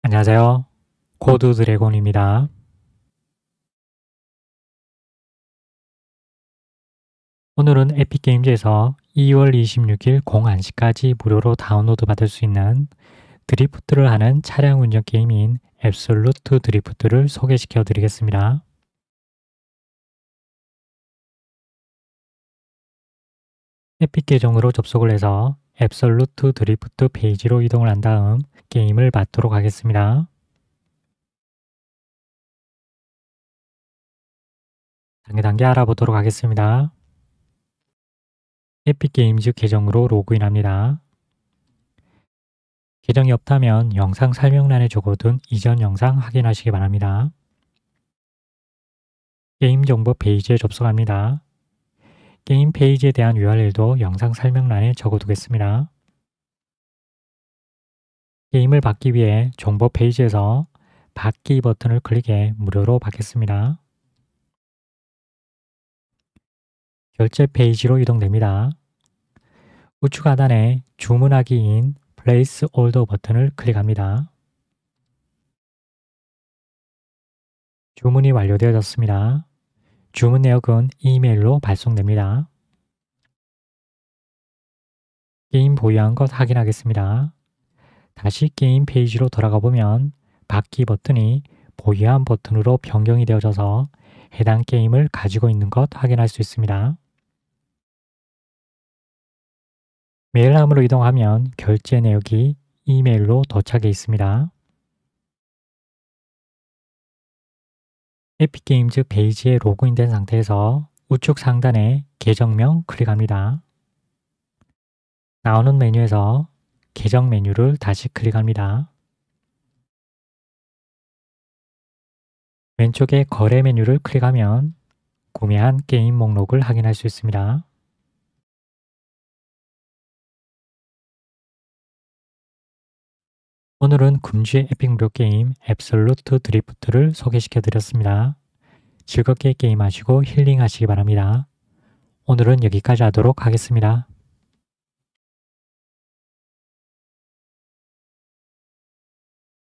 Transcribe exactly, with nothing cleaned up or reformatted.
안녕하세요. 코드 드래곤입니다. 오늘은 에픽게임즈에서 이월 이십육일 공 한 시까지 무료로 다운로드 받을 수 있는 드리프트를 하는 차량 운전 게임인 앱솔루트 드리프트를 소개시켜 드리겠습니다. 에픽 계정으로 접속을 해서 앱솔루트 드리프트 페이지로 이동을 한 다음 게임을 받도록 하겠습니다. 단계 단계 알아보도록 하겠습니다. 에픽게임즈 계정으로 로그인합니다. 계정이 없다면 영상 설명란에 적어둔 이전 영상 확인하시기 바랍니다. 게임 정보 페이지에 접속합니다. 게임 페이지에 대한 유알엘도 영상 설명란에 적어두겠습니다. 게임을 받기 위해 정보 페이지에서 받기 버튼을 클릭해 무료로 받겠습니다. 결제 페이지로 이동됩니다. 우측 하단에 주문하기인 Place Order 버튼을 클릭합니다. 주문이 완료되어졌습니다. 주문 내역은 이메일로 발송됩니다. 게임 보유한 것 확인하겠습니다. 다시 게임 페이지로 돌아가 보면 받기 버튼이 보유한 버튼으로 변경이 되어져서 해당 게임을 가지고 있는 것 확인할 수 있습니다. 메일함으로 이동하면 결제 내역이 이메일로 도착해 있습니다. 에픽게임즈 페이지에 로그인된 상태에서 우측 상단에 계정명 클릭합니다. 나오는 메뉴에서 계정 메뉴를 다시 클릭합니다. 왼쪽에 거래 메뉴를 클릭하면 구매한 게임 목록을 확인할 수 있습니다. 오늘은 금주의 에픽 무료 게임 앱솔루트 드리프트를 소개시켜 드렸습니다. 즐겁게 게임하시고 힐링하시기 바랍니다. 오늘은 여기까지 하도록 하겠습니다.